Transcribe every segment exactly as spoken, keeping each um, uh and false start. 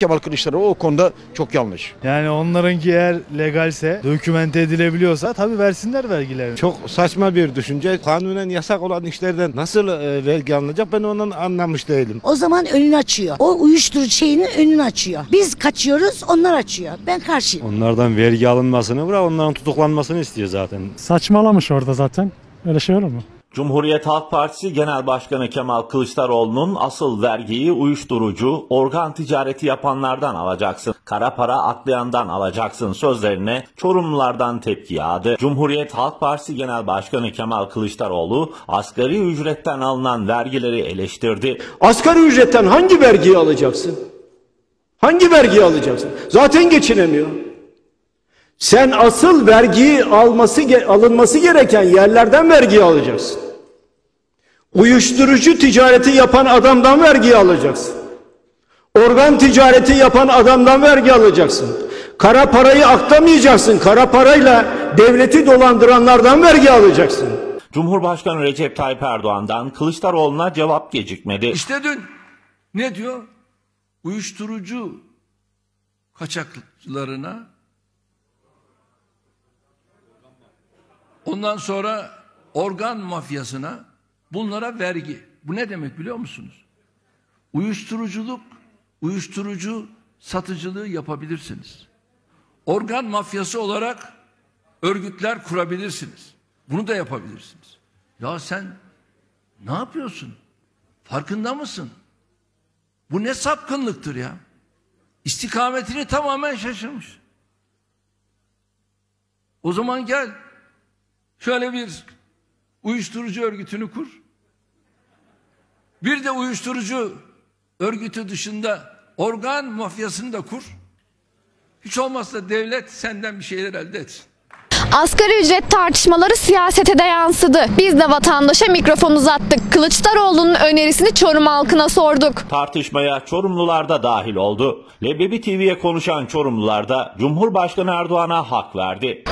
Kemal Kılıçdaroğlu o konuda çok yanlış. Yani onlarınki eğer legalse, dokümente edilebiliyorsa tabii versinler vergilerini. Çok saçma bir düşünce. Kanunen yasak olan işlerden nasıl e, vergi alınacak ben ondan anlamış değilim. O zaman önünü açıyor. O uyuşturucu şeyinin önünü açıyor. Biz kaçıyoruz, onlar açıyor. Ben karşıyım. Onlardan vergi alınmasını bırak, onların tutuklanmasını istiyor zaten. Saçmalamış orada zaten. Öyle şey olur mu? Cumhuriyet Halk Partisi Genel Başkanı Kemal Kılıçdaroğlu'nun asıl vergiyi uyuşturucu, organ ticareti yapanlardan alacaksın, kara para aklayandan alacaksın sözlerine Çorumlulardan tepki yağdı. Cumhuriyet Halk Partisi Genel Başkanı Kemal Kılıçdaroğlu asgari ücretten alınan vergileri eleştirdi. Asgari ücretten hangi vergiyi alacaksın? Hangi vergiyi alacaksın? Zaten geçinemiyor. Sen asıl vergiyi alması alınması gereken yerlerden vergiyi alacaksın. Uyuşturucu ticareti yapan adamdan vergi alacaksın. Organ ticareti yapan adamdan vergi alacaksın. Kara parayı aklamayacaksın. Kara parayla devleti dolandıranlardan vergi alacaksın. Cumhurbaşkanı Recep Tayyip Erdoğan'dan Kılıçdaroğlu'na cevap gecikmedi. İşte dün ne diyor? Uyuşturucu kaçakçılarına, ondan sonra organ mafyasına, bunlara vergi. Bu ne demek biliyor musunuz? Uyuşturuculuk, uyuşturucu satıcılığı yapabilirsiniz. Organ mafyası olarak örgütler kurabilirsiniz. Bunu da yapabilirsiniz. Ya sen ne yapıyorsun? Farkında mısın? Bu ne sapkınlıktır ya? İstikametini tamamen şaşırmış. O zaman gel, şöyle bir uyuşturucu örgütünü kur. Bir de uyuşturucu örgütü dışında organ mafyasını da kur. Hiç olmazsa devlet senden bir şeyler elde etsin. Asgari ücret tartışmaları siyasete de yansıdı. Biz de vatandaşa mikrofon uzattık. Kılıçdaroğlu'nun önerisini Çorum halkına sorduk. Tartışmaya Çorumlular da dahil oldu. Leblebi T V'ye konuşan Çorumlular da Cumhurbaşkanı Erdoğan'a hak verdi.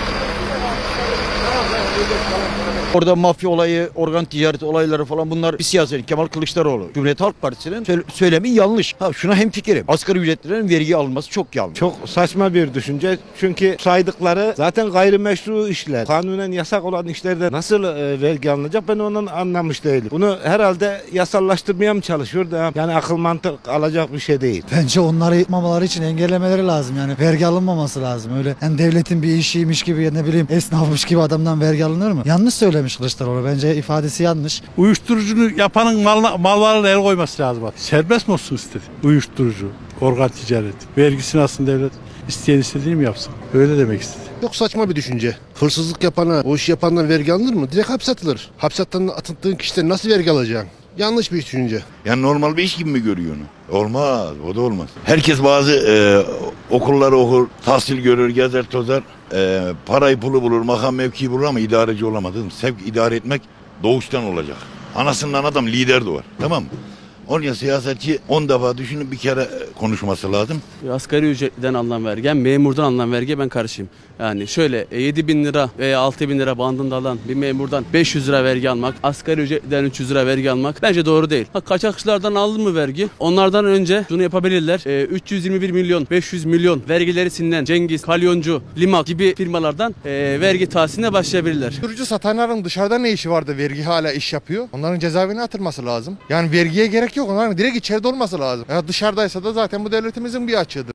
Orada mafya olayı, organ ticareti olayları falan bunlar bir siyaset. Kemal Kılıçdaroğlu, Cumhuriyet Halk Partisi'nin söylemi yanlış. Ha, şuna hemfikirim. Asgari ücretlilerin vergi alınması çok yanlış. Çok saçma bir düşünce. Çünkü saydıkları zaten gayrimeşru işler. Kanunen yasak olan işlerden nasıl e, vergi alınacak ben ondan anlamış değilim. Bunu herhalde yasallaştırmaya mı çalışıyor da yani akıl mantık alacak bir şey değil. Bence onları yapmamaları için engellemeleri lazım. Yani vergi alınmaması lazım. Öyle yani devletin bir işiymiş gibi, ne bileyim esnafmış gibi adamdan vergi alınır mı? Yanlış söylemiş Kılıçdaroğlu. Bence ifadesi yanlış. Uyuşturucunu yapanın mal, mallarına el koyması lazım. Serbest mi olsun istedi? Uyuşturucu, organ ticareti. Vergisini aslında devlet isteyen istediğini mi yapsın? Öyle demek istedi. Çok saçma bir düşünce. Hırsızlık yapana, o işi yapandan vergi alınır mı? Direkt hapse atılır. Hapse atıldığın kişiden nasıl vergi alacaksın? Yanlış bir düşünce. Yani normal bir iş gibi mi görüyor onu? Olmaz, o da olmaz. Herkes bazı e, okulları okur, tahsil görür, gezer tozar, e, parayı pulu bulur, makam mevki bulur ama idareci olamaz. Sevk idare etmek doğuştan olacak. Anasından adam lider doğar, tamam mı? Onun ya siyasetçi on defa düşünüp bir kere konuşması lazım. Asgari ücretten alınan vergi, yani memurdan alınan vergiye ben karşıyım. Yani şöyle yedi bin lira veya altı bin lira bandında alan bir memurdan beş yüz lira vergi almak, asgari ücretten üç yüz lira vergi almak bence doğru değil. Ha, kaçakçılardan aldın mı vergi? Onlardan önce şunu yapabilirler. E, üç yüz yirmi bir milyon, beş yüz milyon vergileri silinen Cengiz, Kalyoncu, Limak gibi firmalardan e, vergi tahsiline başlayabilirler. Uyuşturucu satanların dışarıda ne işi vardı, vergi hala iş yapıyor? Onların cezaevine atılması lazım. Yani vergiye gerek yok, onların direkt içeride olması lazım. Yani dışarıdaysa da zaten bu devletimizin bir açığıdır.